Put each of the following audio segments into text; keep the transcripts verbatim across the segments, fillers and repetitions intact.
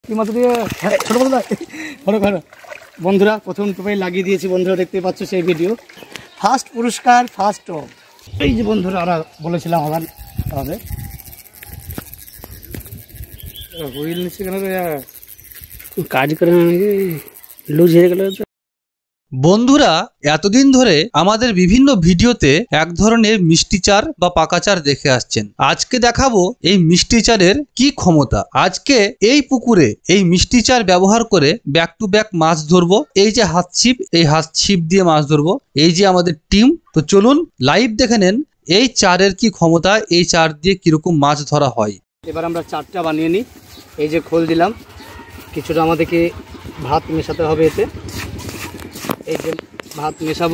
কি মাছ দিয়ে ছোট বড় বড় বড় বন্ধুরা প্রথম টোপাই লাগিয়ে দিয়েছি বন্ধুরা, দেখতে পাচ্ছ সেই ভিডিও। ফার্স্ট পুরস্কার ফার্স্ট টপ। এই যে বন্ধুরা আমরা বলেছিলাম আবার হবে হুইল নিচ্ছে কেন কাজ করে লুজ হয়ে গেল। বন্ধুরা এতদিন ধরে আমাদের বিভিন্ন ভিডিওতে এক ধরনের মিষ্টি চার বা পাকা চার দেখে আসছেন। আজকে দেখাবো এই মিষ্টি চারের কি ক্ষমতা। আজকে এই পুকুরে এই মিষ্টি চার ব্যবহার করে ব্যাক টু ব্যাক মাছ ধরবো। এই যে হাত ছিপ, এই হাত ছিপ দিয়ে মাছ ধরবো। এই যে আমাদের টিম, তো চলুন লাইভ দেখে নেন এই চারের কি ক্ষমতা, এই চার দিয়ে কিরকম মাছ ধরা হয়। এবার আমরা চারটা বানিয়ে নিই। এই যে খোল দিলাম, কিছুটা আমাদেরকে ভাত মেশাতে হবে এতে। এই যে ভাত মেশাবো,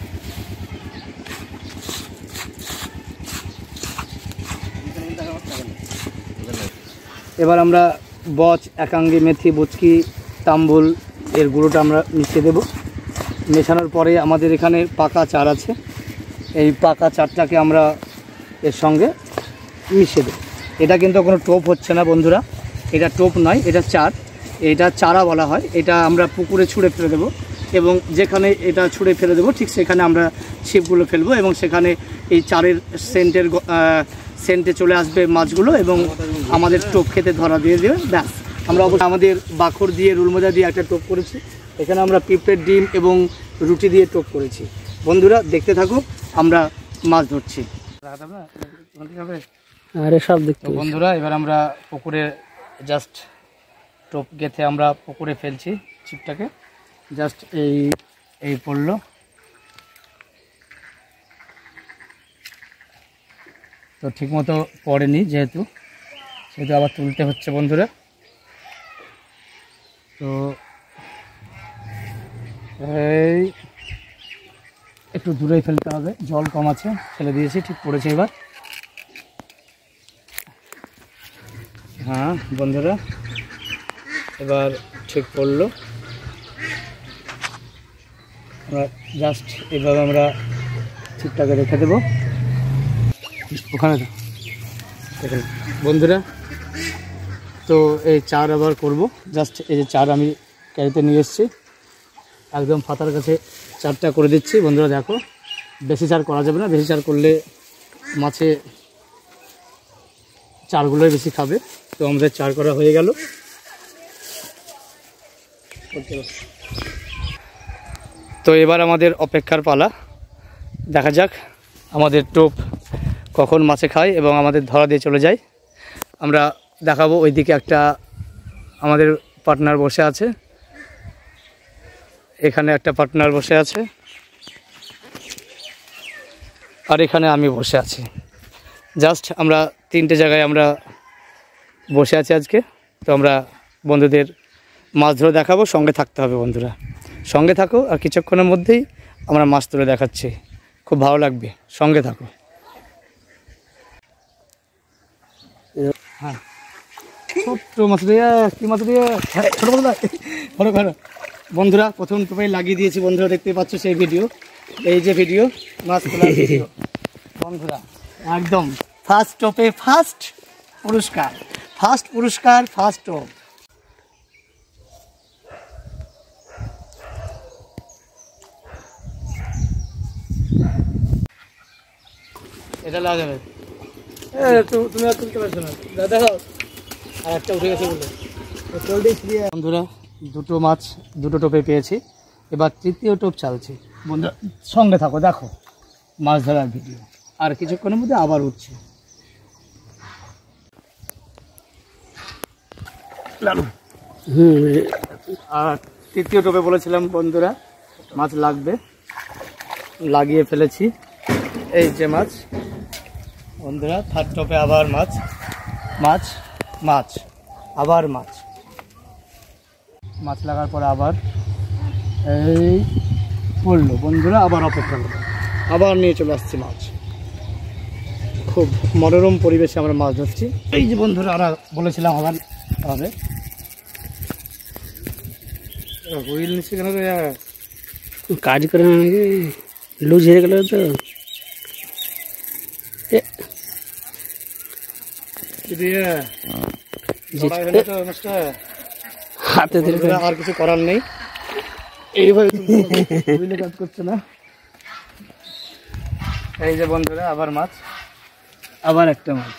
এবার আমরা বচ, একাঙ্গি, মেথি, বুচকি, তাম্বুল এর গুঁড়োটা আমরা মিশিয়ে দেব। মেশানোর পরে আমাদের এখানে পাকা চার আছে, এই পাকা চারটাকে আমরা এর সঙ্গে মিশিয়ে দেব। এটা কিন্তু কোনো টোপ হচ্ছে না বন্ধুরা, এটা টোপ নয়, এটা চার, এটা চারা বলা হয়। এটা আমরা পুকুরে ছুঁড়ে ফেলে দেবো এবং যেখানে এটা ছুঁড়ে ফেলে দেবো ঠিক সেখানে আমরা ছিপগুলো ফেলবো এবং সেখানে এই চারের সেন্টের সেন্টে চলে আসবে মাছগুলো এবং আমাদের টোপ খেতে ধরা দিয়ে দেবে। ব্যাস, আমরা অবশ্যই আমাদের বাখর দিয়ে রুলমোজা দিয়ে একটা টোপ করেছি। এখানে আমরা পিঁপড়ের ডিম এবং রুটি দিয়ে টোপ করেছি। বন্ধুরা দেখতে থাকো, আমরা মাছ ধরছি। আরে সব দেখতে বন্ধুরা, এবার আমরা পুকুরে জাস্ট টোপ গেঁথে আমরা পুকুরে ফেলছি ছিপটাকে। জাস্ট এই এই পড়লো, তো ঠিকমতো পড়েনি যেহেতু সেহেতু আবার তুলতে হচ্ছে বন্ধুরা। তো এই একটু দূরেই ফেলতে হবে, জল কম আছে, ফেলে দিয়েছি, ঠিক পড়েছে এবার। হ্যাঁ বন্ধুরা, এবার ঠিক পড়লো। আমরা জাস্ট এভাবে আমরা ছিপটাকে রেখে দেবো ওখানে। দেখেন বন্ধুরা, তো এই চার আবার করব। জাস্ট এই যে চার আমি ক্যারিতে নিয়ে এসেছি, একদম ফাতার কাছে চারটা করে দিচ্ছি বন্ধুরা। দেখো, বেশি চার করা যাবে না, বেশি চার করলে মাছে চারগুলোই বেশি খাবে। তো আমাদের চার করা হয়ে গেল। তো এবার আমাদের অপেক্ষার পালা, দেখা যাক আমাদের টোপ কখন মাছে খায় এবং আমাদের ধরা দিয়ে চলে যায়। আমরা দেখাবো ওইদিকে একটা আমাদের পার্টনার বসে আছে, এখানে একটা পার্টনার বসে আছে, আর এখানে আমি বসে আছি। জাস্ট আমরা তিনটে জায়গায় আমরা বসে আছি আজকে। তো আমরা বন্ধুদের মাছ ধরে দেখাবো, সঙ্গে থাকতে হবে বন্ধুরা, সঙ্গে থাকো। আর কিছুক্ষণের মধ্যেই আমরা মাছ তুলে দেখাচ্ছি, খুব ভালো লাগবে, সঙ্গে থাকো। হ্যাঁ, ছোট্ট মাছ দিয়ে কি মাছ দিয়ে ছোট বড় বড় বড় বন্ধুরা প্রথম টোপাই লাগিয়ে দিয়েছি বন্ধুরা, দেখতে পাচ্ছ সেই ভিডিও। এই যে ভিডিও মাছ তোলার ভিডিও বন্ধুরা, একদম ফার্স্ট টোপে ফার্স্ট পুরস্কার, ফার্স্ট পুরস্কার ফার্স্ট টোপ। এটা লাগাবে তুমি আর তুলতে পারছো না দাদা, আর একটা উঠে গেছে বলে। বন্ধুরা দুটো মাছ দুটো টোপে পেয়েছি, এবার তৃতীয় টোপ চালছে বন্ধুরা, সঙ্গে থাকো, দেখো মাছ ধরার ভিডিও। আর কিছুক্ষণের মধ্যে আবার উঠছে। হুম, আর তৃতীয় টোপে বলেছিলাম বন্ধুরা মাছ লাগবে, লাগিয়ে ফেলেছি। এই যে মাছ বন্ধুরা, থার্ড টোপে আবার মাছ মাছ মাছ আবার মাছ মাছ লাগার পর আবার এই পড়লো বন্ধুরা, আবার অপেক্ষা করবো, আবার নিয়ে চলে আসছি মাছ। খুব মনোরম পরিবেশে আমরা মাছ ধরছি। এই যে বন্ধুরা আমরা বলেছিলাম আবার হবে হুইল নিচ্ছে কেন কাজ করে লুজ হয়ে গেল। তো হাতে ধরে বন্ধুরা, আর কিছু করার নেই, এইভাবে বুঝলে কাজ করছে না। এই যে বন্ধুরা আবার মাছ, আবার একটা মাছ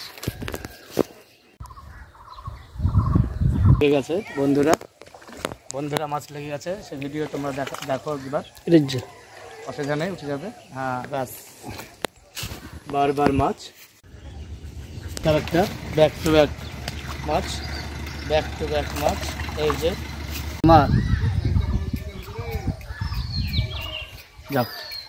লেগে গেছে বন্ধুরা। বন্ধুরা মাছ লেগে গেছে, সে ভিডিও তোমরা দেখো দেখো একবার, অসুবিধা নেই, উঠে যাবে। হ্যাঁ ব্যাস, বারবার মাছ, তার একটা ব্যাক টু ব্যাক মাছ, ব্যাক টু ব্যাক মাছ। এই যে মাছ, যাক।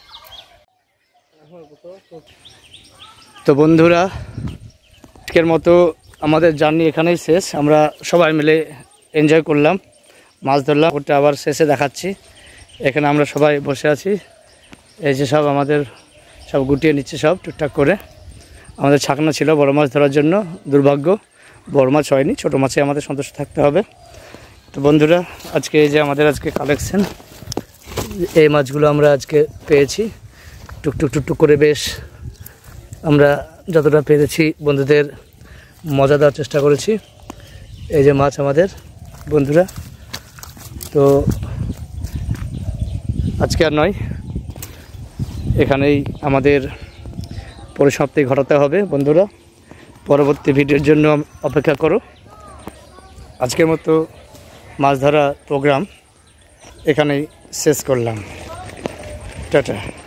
তো বন্ধুরা, আজকের মতো আমাদের জার্নি এখানেই শেষ। আমরা সবাই মিলে এনজয় করলাম, মাছ ধরলাম। ওটা আবার শেষে দেখাচ্ছি। এখানে আমরা সবাই বসে আছি, এই যে সব আমাদের সব গুটিয়ে নিচ্ছে সব টুকটাক করে। আমাদের ছাকনা ছিল বড় মাছ ধরার জন্য, দুর্ভাগ্য বড় মাছ হয়নি, ছোটো মাছে আমাদের সন্তুষ্ট থাকতে হবে। তো বন্ধুরা, আজকে এই যে আমাদের আজকে কালেকশন, এই মাছগুলো আমরা আজকে পেয়েছি টুকটুক টুকটুক করে। বেশ আমরা যতটা পেরেছি বন্ধুদের মজা দেওয়ার চেষ্টা করেছি। এই যে মাছ আমাদের বন্ধুরা। তো আজকে আর নয়, এখানেই আমাদের পরিসমাপ্তি ঘটাতে হবে বন্ধুরা। পরবর্তী ভিডিওর জন্য অপেক্ষা করো। আজকের মতো মাছ ধরা প্রোগ্রাম এখানেই শেষ করলাম। টাটা।